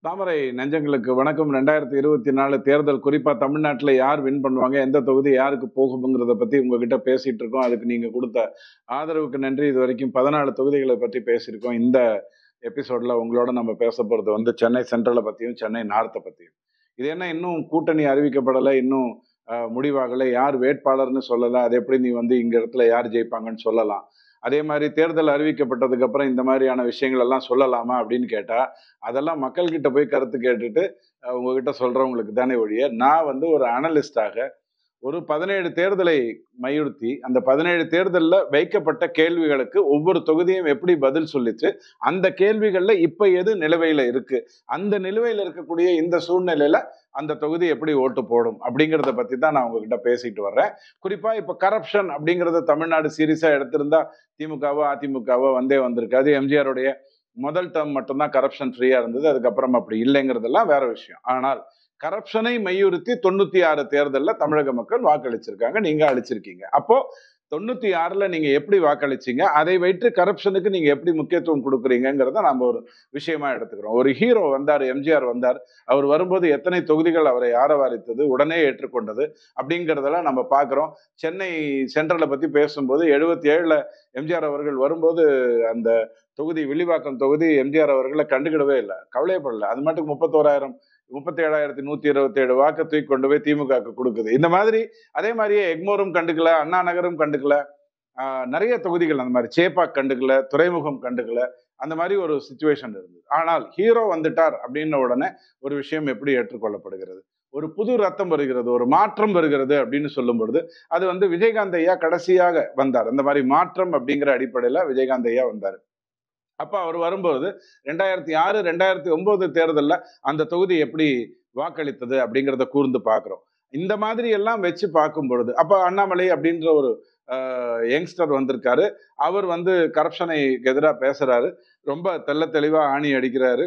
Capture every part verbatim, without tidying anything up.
தாமரை நெஞ்சங்களுக்கு வணக்கம். ரெண்டாயிரத்தி இருபத்தி நாலு தேர்தல் குறிப்பா தமிழ்நாட்டுல யார் வின் பண்ணுவாங்க, எந்த தொகுதி யாருக்கு போகும்ங்கிறத பத்தி உங்ககிட்ட பேசிட்டு இருக்கோம். அதுக்கு நீங்க குடுத்த ஆதரவுக்கு நன்றி. இதுவரைக்கும் பதினாலு தொகுதிகள பத்தி பேசியிருக்கோம். இந்த எபிசோட்ல உங்களோட நம்ம பேசப் போறது வந்து சென்னை சென்ட்ரல பத்தியும், சென்னை நார்த்த பத்தியும். இது என்ன இன்னும் கூட்டணி அறிவிக்கப்படல, இன்னும் அ முடிவாகல, யார் வேட்பாளர்ன்னு சொல்லல. அது எப்படி நீ வந்து இங்க இடத்துல யார் ஜெயிப்பாங்கன்னு சொல்லலாம். அதே மாரி தேர்தல் அறிவிக்கப்பட்டதுக்கு அப்புறம் இந்த மாரியான விஷயங்கள் எல்லாம் சொல்லலாமா அப்படின்னு கேட்டா, அதெல்லாம் மக்கள்கிட்ட போய் கருத்து கேட்டுட்டு அ உங்ககிட்ட சொல்றவங்களுக்கு தானே ஒழிய, நான் வந்து ஒரு அனலிஸ்ட்டாக ஒரு பதினேழு தேர்தலை மையுறுத்தி, அந்த பதினேழு தேர்தல்ல வைக்கப்பட்ட கேள்விகளுக்கு ஒவ்வொரு தொகுதியும் எப்படி பதில் சொல்லிச்சு, அந்த கேள்விகள்ல இப்ப எது நிலுவையில இருக்கு, அந்த நிலுவையில இருக்கக்கூடிய இந்த சூழ்நிலையில அந்த தொகுதி எப்படி ஓட்டு போடும் அப்படிங்கிறத பத்தி தான் நான் உங்ககிட்ட பேசிட்டு வர்றேன். குறிப்பா இப்ப கரப்ஷன் அப்படிங்கிறத தமிழ்நாடு சீரியஸா எடுத்திருந்தா திமுகவோ, அதிமுகவோ வந்தே வந்திருக்காது. எம்ஜிஆருடைய முதல் டேர்ம் மட்டும் தான் கரப்ஷன் ஃப்ரீயா இருந்தது. அதுக்கப்புறம் அப்படி இல்லைங்கிறதெல்லாம் வேற விஷயம். ஆனால் கரப்ஷனை மையுறுத்தி தொண்ணூத்தி ஆறு தேர்தல்ல தமிழக மக்கள் வாக்களிச்சிருக்காங்க. நீங்க அளிச்சிருக்கீங்க. அப்போ தொண்ணூத்தி ஆறுல நீங்க எப்படி வாக்களிச்சீங்க? அதை வைத்து கரப்ஷனுக்கு நீங்க எப்படி முக்கியத்துவம் குடுக்குறீங்கங்கிறத நாம ஒரு விஷயமா எடுத்துக்கிறோம். ஒரு ஹீரோ வந்தாரு, எம்ஜிஆர் வந்தார். அவர் வரும்போது எத்தனை தொகுதிகள் அவரை ஆரவாரித்தது, உடனே ஏற்றுக்கொண்டது அப்படிங்கிறதெல்லாம் நம்ம பார்க்கிறோம். சென்னை சென்ட்ரல பத்தி பேசும்போது எழுபத்தி ஏழுல எம்ஜிஆர் அவர்கள் வரும்போது அந்த தொகுதி வில்லிவாக்கம் தொகுதி எம்ஜிஆர் அவர்களை கண்டுக்கிடவே இல்ல. கவலையப்படல. அது மட்டும் முப்பத்தோராயிரம் முப்பத்தி ஏழாயிரத்தி நூத்தி இருபத்தி ஏழு வாக்கு தூக்கி கொண்டு போய் திமுகவுக்கு கொடுக்குது. இந்த மாதிரி அதே மாதிரியே எக்மோரும் கண்டுக்கல, அண்ணா நகரும் கண்டுக்கல, ஆ, நிறைய தொகுதிகள் அந்த மாதிரி சேப்பாக் கண்டுக்கல, துறைமுகம் கண்டுக்கல, அந்த மாதிரி ஒரு சிச்சுவேஷன் இருந்தது. ஆனால் ஹீரோ வந்துட்டார் அப்படின்ன உடனே ஒரு விஷயம் எப்படி ஏற்றுக்கொள்ளப்படுகிறது, ஒரு புது ரத்தம் வருகிறது, ஒரு மாற்றம் வருகிறது அப்படின்னு சொல்லும் பொழுது அது வந்து விஜயகாந்த் ஐயா கடைசியாக வந்தார். அந்த மாதிரி மாற்றம் அப்படிங்கிற அடிப்படையில விஜயகாந்த் ஐயா வந்தார். அப்ப அவர் வரும்போது ரெண்டாயிரத்தி ஆறு ரெண்டாயிரத்தி ஒன்பது தேர்தல்ல அந்த தொகுதி எப்படி வாக்களித்தது அப்படிங்கிறத கூர்ந்து பார்க்கிறோம். இந்த மாதிரி எல்லாம் வச்சு பார்க்கும் பொழுது அப்ப அண்ணாமலை அப்படின்ற ஒரு யங்ஸ்டர் வந்திருக்காரு. அவர் வந்து கரப்ஷனை எதிராக பேசுறாரு. ரொம்ப தெள்ள தெளிவா ஆணி அடிக்கிறாரு.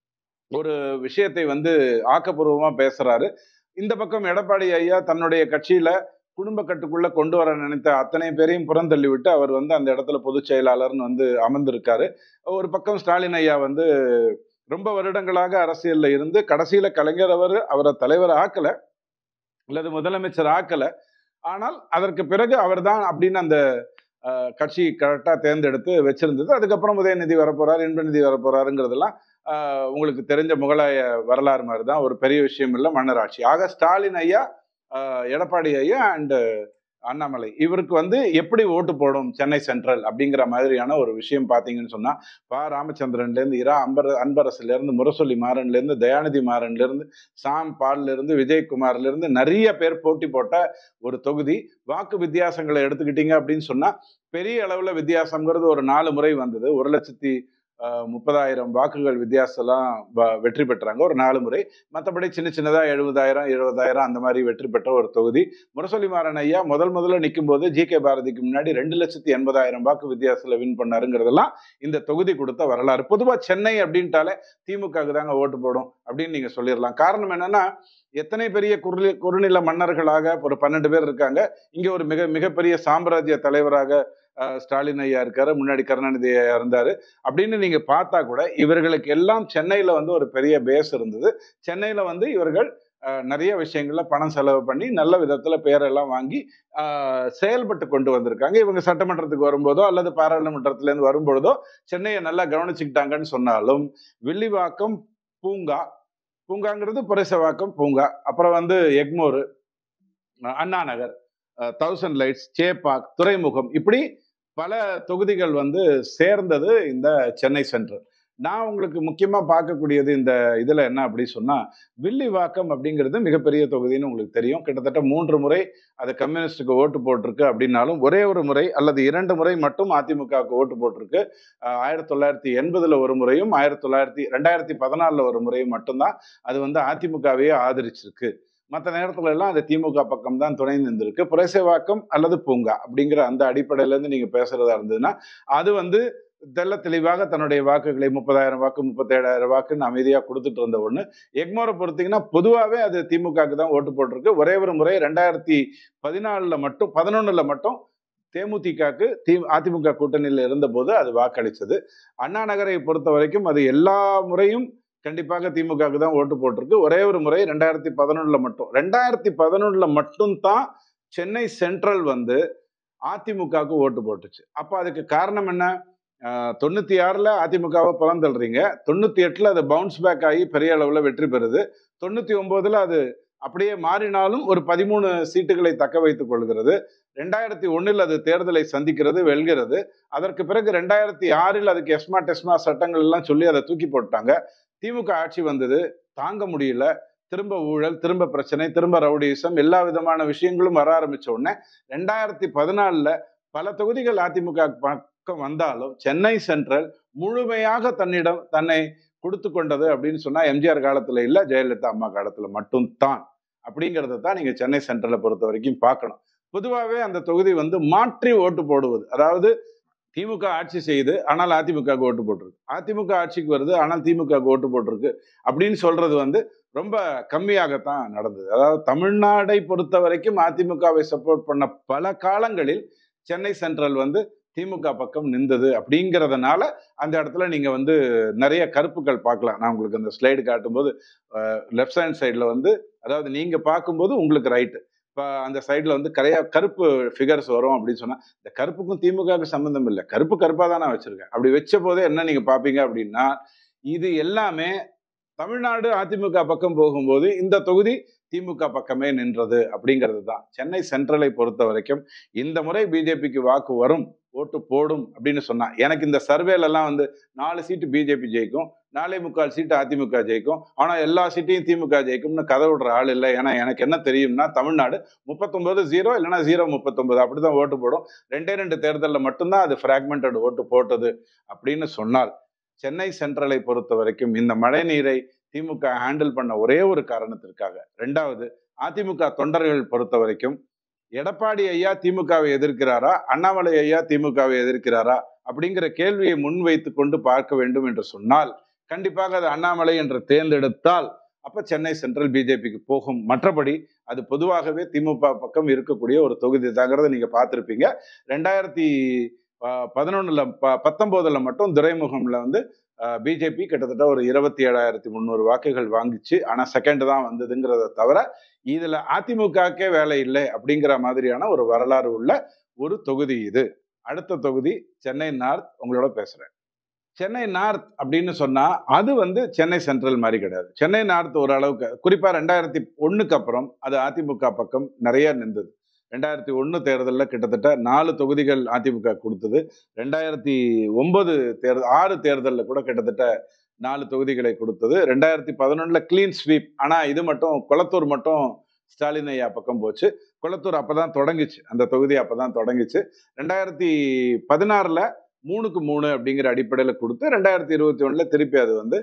ஒரு விஷயத்தை வந்து ஆக்கப்பூர்வமா பேசுறாரு. இந்த பக்கம் எடப்பாடி ஐயா தன்னுடைய கட்சியில குடும்ப கட்டுக்குள்ள கொண்டு வர நினைத்த அத்தனை பேரையும் புறந்தள்ளி விட்டு அவர் வந்து அந்த இடத்துல பொதுச் செயலாளர்னு வந்து அமர்ந்திருக்காரு. ஒரு பக்கம் ஸ்டாலின் ஐயா வந்து ரொம்ப வருடங்களாக அரசியல்ல இருந்து கடைசியில கலைஞர் அவர் அவரை தலைவர் ஆக்கல, அல்லது முதலமைச்சர் ஆக்கல. ஆனால் அதற்கு பிறகு அவர்தான் அப்படின்னு அந்த அஹ், கட்சி கரெக்டா தேர்ந்தெடுத்து வச்சிருந்தது. அதுக்கப்புறம் உதயநிதி வரப்போறாரு, இன்பநிதி வரப்போறாருங்கிறதெல்லாம் ஆஹ், உங்களுக்கு தெரிஞ்ச முகலாய வரலாறு மாதிரி தான், ஒரு பெரிய விஷயம் இல்லை, மன்னராட்சி. ஆக ஸ்டாலின் ஐயா, ஆஹ், எடப்பாடி ஐயா அண்ட் அண்ணாமலை இவருக்கு வந்து எப்படி ஓட்டு போடும் சென்னை சென்ட்ரல் அப்படிங்கிற மாதிரியான ஒரு விஷயம் பாத்தீங்கன்னு சொன்னா, பா ராமச்சந்திரன்ல இருந்து, இரா அம்பர அன்பரசுல இருந்து, முரசொலி மாறன்ல இருந்து, தயாநிதி மாறன்ல இருந்து, சாம் பால்ல இருந்து, விஜயகுமார்ல இருந்து நிறைய பேர் போட்டி போட்ட ஒரு தொகுதி. வாக்கு வித்தியாசங்களை எடுத்துக்கிட்டீங்க அப்படின்னு சொன்னா பெரிய அளவுல வித்தியாசம்ங்கிறது ஒரு நாலு முறை வந்தது. ஒரு லட்சத்தி ஆஹ் முப்பதாயிரம் வாக்குகள் வித்தியாசம்லாம் வ- வெற்றி பெற்றாங்க ஒரு நாலு முறை. மற்றபடி சின்ன சின்னதா எழுபதாயிரம் இருபதாயிரம் அந்த மாதிரி வெற்றி பெற்ற ஒரு தொகுதி. முரசொலி மாறன் ஐயா முதல் முதல்ல நிற்கும் போது ஜி கே பாரதிக்கு முன்னாடி ரெண்டு லட்சத்தி எண்பதாயிரம் வாக்கு வித்தியாசத்துல வின் பண்ணாருங்கிறதெல்லாம் இந்த தொகுதி கொடுத்த வரலாறு. பொதுவா சென்னை அப்படின்ட்டாலே திமுகவுக்கு தாங்க ஓட்டு போடும் அப்படின்னு நீங்க சொல்லிடலாம். காரணம் என்னன்னா, எத்தனை பெரிய குறுநில குறுநில மன்னர்களாக ஒரு பன்னெண்டு பேர் இருக்காங்க. இங்க ஒரு மிக மிகப்பெரிய சாம்ராஜ்ய தலைவராக அஹ், ஸ்டாலின் ஐயா இருக்காரு, முன்னாடி கருணாநிதி ஐயா இருந்தாரு. அப்படின்னு நீங்க பார்த்தா கூட இவர்களுக்கு எல்லாம் சென்னையில வந்து ஒரு பெரிய பேஸ் இருந்தது. சென்னையில வந்து இவர்கள் அஹ், நிறைய விஷயங்கள்ல பணம் செலவு பண்ணி நல்ல விதத்துல பேரெல்லாம் வாங்கி அஹ், செயல்பட்டு கொண்டு வந்திருக்காங்க. இவங்க சட்டமன்றத்துக்கு வரும்போதோ அல்லது பாராளுமன்றத்துல இருந்து வரும்பொழுதோ சென்னையை நல்லா கவனிச்சுக்கிட்டாங்கன்னு சொன்னாலும், வில்லிவாக்கம் பூங்கா, பூங்காங்கிறது புரசவாக்கம் பூங்கா, அப்புறம் வந்து எக்மோர், அண்ணா நகர், தௌசண்ட் லைட்ஸ், சேப்பாக், துறைமுகம், இப்படி பல தொகுதிகள் வந்து சேர்ந்தது இந்த சென்னை சென்ட்ரல். நான் உங்களுக்கு முக்கியமா பார்க்கக்கூடியது இந்த இதுல என்ன அப்படி சொன்னா, வில்லிவாக்கம் அப்படிங்கிறது மிகப்பெரிய தொகுதின்னு உங்களுக்கு தெரியும். கிட்டத்தட்ட மூன்று முறை அது கம்யூனிஸ்டுக்கு ஓட்டு போட்டிருக்கு அப்படின்னாலும், ஒரே ஒரு முறை அல்லது இரண்டு முறை மட்டும் அதிமுகவுக்கு ஓட்டு போட்டிருக்கு. அஹ் ஆயிரத்தி தொள்ளாயிரத்தி எண்பதுல ஒரு முறையும், ஆயிரத்தி தொள்ளாயிரத்தி ரெண்டாயிரத்தி பதினாலுல ஒரு முறையும் மட்டும்தான் அது வந்து அதிமுகவையே ஆதரிச்சிருக்கு. மற்ற நேரத்துல எல்லாம் அது திமுக பக்கம் தான் துணை நின்றுருக்கு. புரசைவாக்கம் அல்லது பூங்கா அப்படிங்கிற அந்த அடிப்படையில இருந்து நீங்க பேசுறதா இருந்ததுன்னா, அது வந்து தெள்ள தெளிவாக தன்னுடைய வாக்குகளை முப்பதாயிரம் வாக்கு, முப்பத்தி ஏழாயிரம் வாக்குன்னு அமைதியா கொடுத்துட்டு இருந்த ஒண்ணு. எக்மோரை பொறுத்தீங்கன்னா பொதுவாகவே அது திமுகவுக்கு தான் ஓட்டு போட்டிருக்கு. ஒரே ஒரு முறை ரெண்டாயிரத்தி பதினாலுல மட்டும், பதினொன்னுல மட்டும் தேமுதிகக்கு தி அதிமுக கூட்டணியில் இருந்தபோது அது வாக்களிச்சது. அண்ணா நகரை பொறுத்த வரைக்கும் அது எல்லா முறையும் கண்டிப்பாக திமுகவுக்கு தான் ஓட்டு போட்டிருக்கு. ஒரே ஒரு முறை ரெண்டாயிரத்தி பதினொன்றுல மட்டும். ரெண்டாயிரத்தி பதினொன்றுல மட்டும் தான் சென்னை சென்ட்ரல் வந்து அதிமுகவுக்கு ஓட்டு போட்டுச்சு. அப்ப அதுக்கு காரணம் என்ன? அ தொண்ணூத்தி ஆறுல அதிமுகவை புறந்தள்றீங்க. தொண்ணூத்தி எட்டுல அது பவுன்ஸ் பேக் ஆகி பெரிய அளவுல வெற்றி பெறுது. தொண்ணூத்தி ஒன்பதுல அது அப்படியே மாறினாலும் ஒரு பதிமூணு சீட்டுகளை தக்க வைத்துக் கொள்கிறது. ரெண்டாயிரத்தி ஒண்ணுல அது தேர்தலை சந்திக்கிறது, வெல்கிறது. அதற்கு பிறகு ரெண்டாயிரத்தி ஆறில் அதுக்கு எஸ்மா டெஸ்மா சட்டங்கள் எல்லாம் சொல்லி அதை தூக்கி போட்டாங்க. திமுக ஆட்சி வந்தது, தாங்க முடியல. திரும்ப ஊழல், திரும்ப பிரச்சனை, திரும்ப ரவுடிசம், எல்லா விதமான விஷயங்களும் வர ஆரம்பிச்ச உடனே ரெண்டாயிரத்தி பதினாலுல பல தொகுதிகள் அதிமுக பக்கம் வந்தாலும் சென்னை சென்ட்ரல் முழுமையாக தன்னிடம் தன்னை கொடுத்து கொண்டது அப்படின்னு சொன்னா எம்ஜிஆர் காலத்துல இல்ல, ஜெயலலிதா அம்மா காலத்துல மட்டும் தான். அப்படிங்கறத தான் நீங்க சென்னை சென்ட்ரலை பொறுத்த வரைக்கும் பார்க்கணும். பொதுவாகவே அந்த தொகுதி வந்து மாற்றி ஓட்டு போடுவது, அதாவது திமுக ஆட்சி செய்யுது ஆனால் அதிமுக ஓட்டு போட்டிருக்கு, அதிமுக ஆட்சிக்கு வருது ஆனால் திமுக ஓட்டு போட்டிருக்கு அப்படின்னு சொல்றது வந்து ரொம்ப கம்மியாகத்தான் நடந்தது. அதாவது தமிழ்நாடை பொறுத்த வரைக்கும் அதிமுகவை சப்போர்ட் பண்ண பல காலங்களில் சென்னை சென்ட்ரல் வந்து திமுக பக்கம் நின்றது. அப்படிங்கிறதுனால அந்த இடத்துல நீங்க வந்து நிறைய கருப்புகள் பார்க்கலாம். நான் உங்களுக்கு அந்த ஸ்லைடு காட்டும்போது லெஃப்ட் ஹேண்ட் சைட்ல வந்து, அதாவது நீங்க பார்க்கும்போது உங்களுக்கு ரைட்டு, இப்போ அந்த சைட்ல வந்து கரையா கருப்பு ஃபிகர்ஸ் வரும் அப்படின்னு சொன்னா, இந்த கருப்புக்கும் திமுகவுக்கு சம்பந்தம் இல்லை, கருப்பு கருப்பா தான் நான் வச்சிருக்கேன். அப்படி வச்ச போதே என்ன நீங்க பாப்பீங்க அப்படின்னா, இது எல்லாமே தமிழ்நாடு அதிமுக பக்கம் போகும்போது இந்த தொகுதி திமுக பக்கமே நின்றது அப்படிங்கிறது தான். சென்னை சென்ட்ரலை பொறுத்த வரைக்கும் இந்த முறை பிஜேபிக்கு வாக்கு வரும், ஓட்டு போடும் அப்படின்னு சொன்னா, எனக்கு இந்த சர்வேல எல்லாம் வந்து நாலு சீட்டு பிஜேபி ஜெயிக்கும், நாலே முக்கால் சீட்டு அதிமுக ஜெயிக்கும், ஆனா எல்லா சீட்டையும் திமுக ஜெயிக்கும்னு கதை விடுற ஆள் இல்லை. ஏன்னா எனக்கு என்ன தெரியும்னா, தமிழ்நாடு முப்பத்தொன்பது ஜீரோ இல்லைன்னா ஜீரோ முப்பத்தொன்பது அப்படிதான் ஓட்டு போடும். ரெண்டே ரெண்டு தேர்தலில் மட்டும்தான் அது பிராக்மெண்டட் ஓட்டு போட்டது அப்படின்னு சொன்னால், சென்னை சென்ட்ரலை பொறுத்த வரைக்கும் இந்த மழை நீரை திமுக ஹேண்டில் பண்ண ஒரே ஒரு காரணத்திற்காக. ரெண்டாவது, அதிமுக தொண்டர்கள் பொறுத்த வரைக்கும் எடப்பாடி ஐயா திமுகவை எதிர்க்கிறாரா, அண்ணாமலை ஐயா திமுகவை எதிர்க்கிறாரா அப்படிங்கிற கேள்வியை முன்வைத்து கொண்டு பார்க்க வேண்டும் என்று சொன்னால், கண்டிப்பாக அது அண்ணாமலை என்று தேர்ந்தெடுத்தால் அப்ப சென்னை சென்ட்ரல் பிஜேபிக்கு போகும். மற்றபடி அது பொதுவாகவே திமுக பக்கம் இருக்கக்கூடிய ஒரு தொகுதி தாங்கிறத நீங்க பார்த்திருப்பீங்க. ரெண்டாயிரத்தி பதினொன்னுல பத்தொன்பதுல மட்டும் துரைமுகம்ல வந்து பிஜேபி கிட்டத்தட்ட ஒரு இருபத்தி ஏழாயிரத்தி முந்நூறு வாக்குகள் வாங்கிச்சு. ஆனா செகண்ட் தான் வந்ததுங்கிறத தவிர இதுல அதிமுகக்கே வேலை இல்லை அப்படிங்கிற மாதிரியான ஒரு வரலாறு உள்ள ஒரு தொகுதி இது. அடுத்த தொகுதி சென்னை நார்த். உங்களோட பேசுறேன். சென்னை நார்த் அப்படின்னு சொன்னா அது வந்து சென்னை சென்ட்ரல் மாதிரி கிடையாது. சென்னை நார்த் ஓரளவுக்கு, குறிப்பா ரெண்டாயிரத்தி ஒண்ணுக்கு அப்புறம் அது அதிமுக பக்கம் நிறைய நின்றது. ரெண்டாயிரத்தி ஒண்ணு தேர்தலில் கிட்டத்தட்ட நாலு தொகுதிகள் அதிமுக கொடுத்தது. ரெண்டாயிரத்தி ஒன்பது தேர்தல் ஆறு தேர்தலில் கூட கிட்டத்தட்ட நாலு தொகுதிகளை கொடுத்தது. ரெண்டாயிரத்தி பதினொன்னுல கிளீன் ஸ்வீப். ஆனா இது மட்டும் கொளத்தூர் மட்டும் ஸ்டாலின் ஐயா பக்கம் போச்சு. கொளத்தூர் அப்பதான் தொடங்கிச்சு, அந்த தொகுதி அப்பதான் தொடங்கிச்சு. ரெண்டாயிரத்தி பதினாறுல மூணுக்கு மூணு அப்படிங்கிற அடிப்படையில் கொடுத்து ரெண்டாயிரத்தி இருபத்தி ஒண்ணுல திருப்பி அது வந்து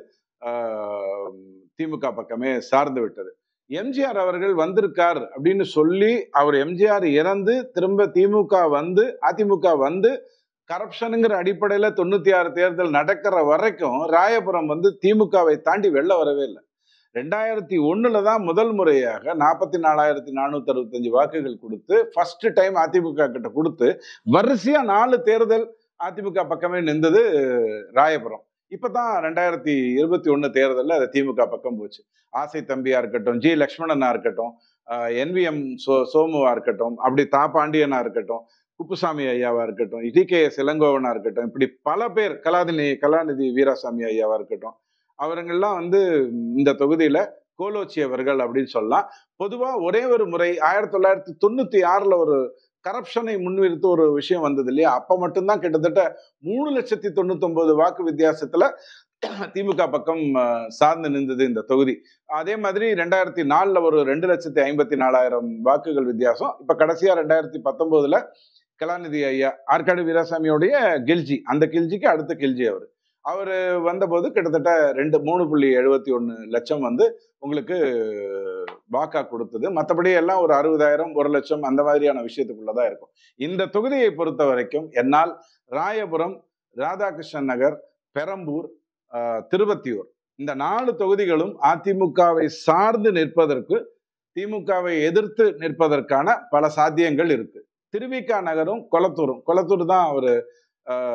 திமுக பக்கமே சார்ந்து விட்டது. எம்ஜிஆர் அவர்கள் வந்திருக்கார் அப்படின்னு சொல்லி அவர் எம்ஜிஆர் இறந்து திரும்ப திமுக வந்து அதிமுக வந்து கரப்ஷனுங்கிற அடிப்படையில தொண்ணூத்தி ஆறு தேர்தல் நடக்கிற வரைக்கும் ராயபுரம் வந்து திமுகவை தாண்டி வெளில வரவே இல்லை. ரெண்டாயிரத்தி ஒண்ணுல தான் முதல் முறையாக நாற்பத்தி நாலாயிரத்தி நானூத்தி அறுபத்தி அஞ்சு வாக்குகள் கொடுத்து ஃபர்ஸ்ட் டைம் அதிமுக கிட்ட கொடுத்து வரிசையா நாலு தேர்தல் அதிமுக பக்கமே நின்றது ராயபுரம். இப்பதான் ரெண்டாயிரத்தி இருபத்தி ஒண்ணு தேர்தலில் அது திமுக பக்கம் போச்சு. ஆசை தம்பியா இருக்கட்டும், ஜி லக்ஷ்மணனா இருக்கட்டும், என் வி எம் சோ சோமுவா இருக்கட்டும், அப்படி தா பாண்டியனா இருக்கட்டும், குப்புசாமி ஐயாவா இருக்கட்டும், டி கே எஸ் இளங்கோவனா இருக்கட்டும், இப்படி பல பேர், கலாநிதி கலாநிதி வீராசாமி ஐயாவா இருக்கட்டும், அவர்கள்லாம் வந்து இந்த தொகுதியில கோலோச்சி அவர்கள் அப்படின்னு சொல்லலாம். பொதுவா ஒரே ஒரு முறை ஆயிரத்தி தொள்ளாயிரத்தி தொண்ணூத்தி ஆறுல ஒரு கரப்ஷனை முன்னிறுத்த ஒரு விஷயம் வந்தது இல்லையா, அப்ப மட்டும்தான் கிட்டத்தட்ட மூணு லட்சத்தி தொண்ணூத்தி ஒன்பது வாக்கு வித்தியாசத்துல திமுக பக்கம் சார்ந்து நின்றது இந்த தொகுதி. அதே மாதிரி ரெண்டாயிரத்தி நாலுல ஒரு ரெண்டு லட்சத்தி ஐம்பத்தி நாலாயிரம் வாக்குகள் வித்தியாசம். இப்ப கடைசியா ரெண்டாயிரத்தி பத்தொன்பதுல கலாநிதி ஐயா ஆற்காடு வீராசாமியோடைய கில்ஜி, அந்த கில்ஜிக்கு அடுத்த கில்ஜி அவரு அவரு வந்தபோது கிட்டத்தட்ட ரெண்டு மூணு புள்ளி எழுபத்தி ஒண்ணு லட்சம் வந்து உங்களுக்கு வாக்கா கொடுத்தது. மற்றபடி எல்லாம் ஒரு அறுபதாயிரம் ஒரு லட்சம் அந்த மாதிரியான விஷயத்துக்குள்ளதான் இருக்கும். இந்த தொகுதியை பொறுத்த வரைக்கும் என்னால் ராயபுரம், ராதாகிருஷ்ணன் நகர், பெரம்பூர், திருவத்தியூர் இந்த நாலு தொகுதிகளும் அதிமுகவை சார்ந்து நிற்பதற்கு, திமுகவை எதிர்த்து நிற்பதற்கான பல சாத்தியங்கள் இருக்கு. திருவிக நகரும் கொளத்தூரும், கொளத்தூர் தான் அவரு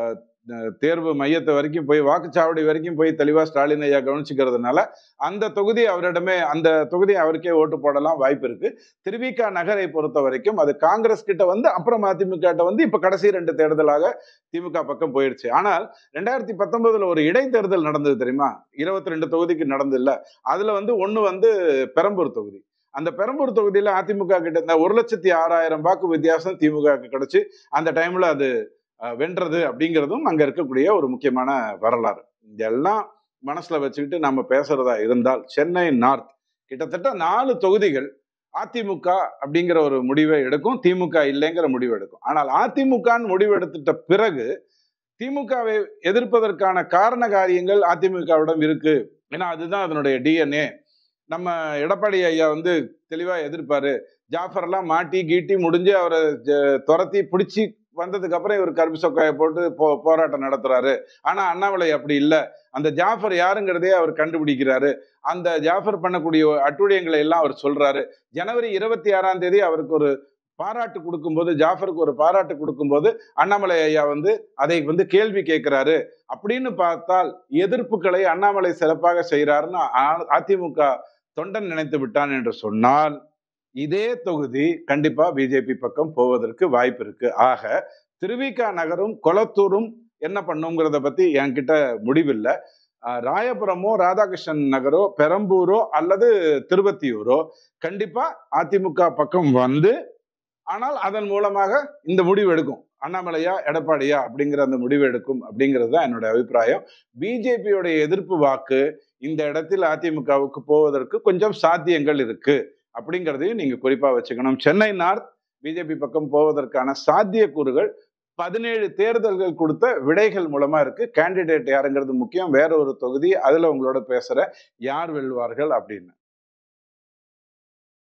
தேர்வு மையத்தை வரைக்கும் போய் வாக்குச்சாவடி வரைக்கும் போய் தெளிவா ஸ்டாலின் ஐயா கவனிச்சுக்கிறதுனால அந்த தொகுதி அவரிடமே அந்த தொகுதி அவருக்கே ஓட்டு போடலாம் வாய்ப்பு இருக்கு. திருவிக நகரை பொறுத்த வரைக்கும் அது காங்கிரஸ் கிட்ட வந்து அப்புறம் அதிமுக கிட்ட வந்து இப்ப கடைசி ரெண்டு தேர்தலாக திமுக பக்கம் போயிடுச்சு. ஆனால் ரெண்டாயிரத்தி பத்தொன்பதுல ஒரு இடைத்தேர்தல் நடந்தது தெரியுமா? இருபத்தி ரெண்டு தொகுதிக்கு நடந்தது இல்ல. அதுல வந்து ஒண்ணு வந்து பெரம்பூர் தொகுதி. அந்த பெரம்பூர் தொகுதியில அதிமுக கிட்ட இந்த ஒரு லட்சத்தி ஆறாயிரம் வாக்கு வித்தியாசம் திமுக கிடைச்சு அந்த டைம்ல அது வென்றது அப்படிங்கிறதும் அங்க இருக்கக்கூடிய ஒரு முக்கியமான வரலாறு. இதெல்லாம் மனசுல வச்சுக்கிட்டு நம்ம பேசுறதா இருந்தால் சென்னை நார்த் கிட்டத்தட்ட நாலு தொகுதிகள் அதிமுக அப்படிங்கிற ஒரு முடிவை எடுக்கும், திமுக இல்லைங்கிற முடிவு எடுக்கும். ஆனால் அதிமுக முடிவு எடுத்துட்ட பிறகு திமுகவை எதிர்ப்பதற்கான காரண காரியங்கள் அதிமுகவிடம் இருக்கு. ஏன்னா அதுதான் அதனுடைய டிஎன்ஏ. நம்ம எடப்பாடி ஐயா வந்து தெளிவா எதிர்ப்பாரு. ஜாஃபர்லாம் மாட்டி கீட்டி முடிஞ்சு அவரை துரத்தி பிடிச்சி வந்ததுக்கு அப்புறம் இவர் கருப்பு சொக்காயை போட்டு போ போராட்டம் நடத்துறாரு. ஆனா அண்ணாமலை அப்படி இல்லை. அந்த ஜாஃபர் யாருங்கிறதே அவர் கண்டுபிடிக்கிறாரு. அந்த ஜாஃபர் பண்ணக்கூடிய அட்டுழியங்களை எல்லாம் அவர் சொல்றாரு. ஜனவரி இருபத்தி ஆறாம் தேதி அவருக்கு ஒரு பாராட்டு கொடுக்கும்போது, ஜாஃபருக்கு ஒரு பாராட்டு கொடுக்கும்போது அண்ணாமலை ஐயா வந்து அதை வந்து கேள்வி கேட்கிறாரு. அப்படின்னு பார்த்தால் எதிர்ப்புகளை அண்ணாமலை சிறப்பாக செய்கிறாருன்னு அதிமுக தொண்டன் நினைத்து விட்டான் என்று சொன்னால் இதே தொகுதி கண்டிப்பா பிஜேபி பக்கம் போவதற்கு வாய்ப்பு இருக்கு. ஆக திருவிக நகரும் கொளத்தூரும் என்ன பண்ணுங்கிறத பத்தி என்கிட்ட முடிவில்லை. ராயபுரமோ ராதாகிருஷ்ணன் நகரோ பெரம்பூரோ அல்லது திருவத்தியூரோ கண்டிப்பா அதிமுக பக்கம் வந்து, ஆனால் அதன் மூலமாக இந்த முடிவு எடுக்கும். அண்ணாமலையா எடப்பாடியா அப்படிங்கிற அந்த முடிவு எடுக்கும் அப்படிங்கிறது தான் என்னோட அபிப்பிராயம். பிஜேபியோடைய எதிர்ப்பு வாக்கு இந்த இடத்தில் அதிமுகவுக்கு போவதற்கு கொஞ்சம் சாத்தியங்கள் இருக்கு அப்படிங்கிறதையும் நீங்க குறிப்பா வச்சுக்கணும். சென்னை நார்த் பிஜேபி பக்கம் போவதற்கான சாத்தியக்கூறுகள் பதினேழு தேர்தல்கள் கொடுத்த விடைகள் மூலமா இருக்கு. கேண்டிடேட் யாருங்கிறது முக்கியம். வேற ஒரு தொகுதி அதுல உங்களோட பேசுற யார் வெல்வார்கள் அப்படின்னு.